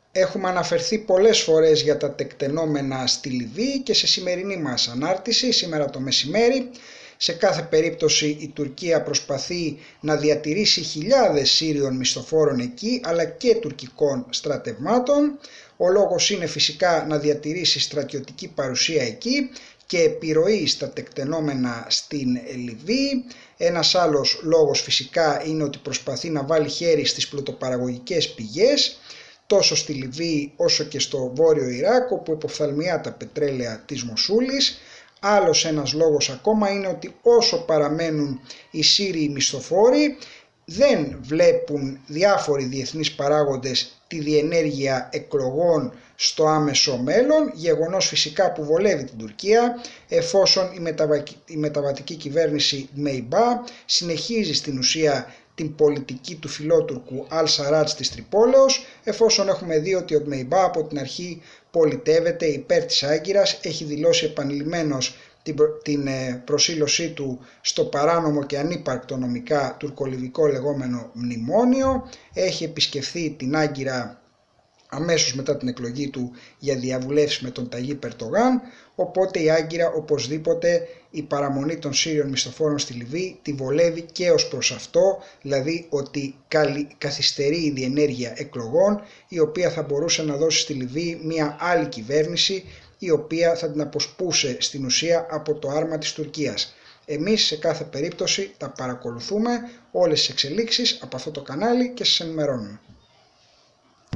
Έχουμε αναφερθεί πολλές φορές για τα τεκτενόμενα στη Λιβύη και σε σημερινή μας ανάρτηση, σήμερα το μεσημέρι. Σε κάθε περίπτωση η Τουρκία προσπαθεί να διατηρήσει χιλιάδες Σύριων μισθοφόρων εκεί, αλλά και τουρκικών στρατευμάτων. Ο λόγος είναι φυσικά να διατηρήσει στρατιωτική παρουσία εκεί και επιρροή στα τεκτενόμενα στην Λιβύη. Ένας άλλος λόγος φυσικά είναι ότι προσπαθεί να βάλει χέρι στις πλουτοπαραγωγικές πηγές, τόσο στη Λιβύη όσο και στο βόρειο Ιράκ, όπου υποφθαλμιά τα πετρέλαια της Μοσούλης. Άλλος ένας λόγος ακόμα είναι ότι όσο παραμένουν οι Σύριοι μισθοφόροι, δεν βλέπουν διάφοροι διεθνείς παράγοντες τη διενέργεια εκλογών στο άμεσο μέλλον, γεγονός φυσικά που βολεύει την Τουρκία, εφόσον η μεταβατική κυβέρνηση Μεϊμπά συνεχίζει στην ουσία την πολιτική του φιλότουρκου Αλ-Σαράτζ της Τρυπόλεως, εφόσον έχουμε δει ότι ο Μεϊμπά από την αρχή πολιτεύεται υπέρ της Άγκυρας, έχει δηλώσει επανειλημμένως την προσήλωσή του στο παράνομο και ανύπαρκτο νομικά τουρκολιβικό λεγόμενο μνημόνιο, έχει επισκεφθεί την Άγκυρα αμέσως μετά την εκλογή του για διαβουλεύσεις με τον Ταγί Ερντογάν, οπότε η Άγκυρα οπωσδήποτε η παραμονή των Σύριων μισθοφόρων στη Λιβύη τη βολεύει και ως προς αυτό, δηλαδή ότι καθυστερεί η διενέργεια εκλογών, η οποία θα μπορούσε να δώσει στη Λιβύη μια άλλη κυβέρνηση, η οποία θα την αποσπούσε στην ουσία από το άρμα της Τουρκίας. Εμείς σε κάθε περίπτωση τα παρακολουθούμε όλες τις εξελίξεις από αυτό το κανάλι και σας ενημερώνουμε.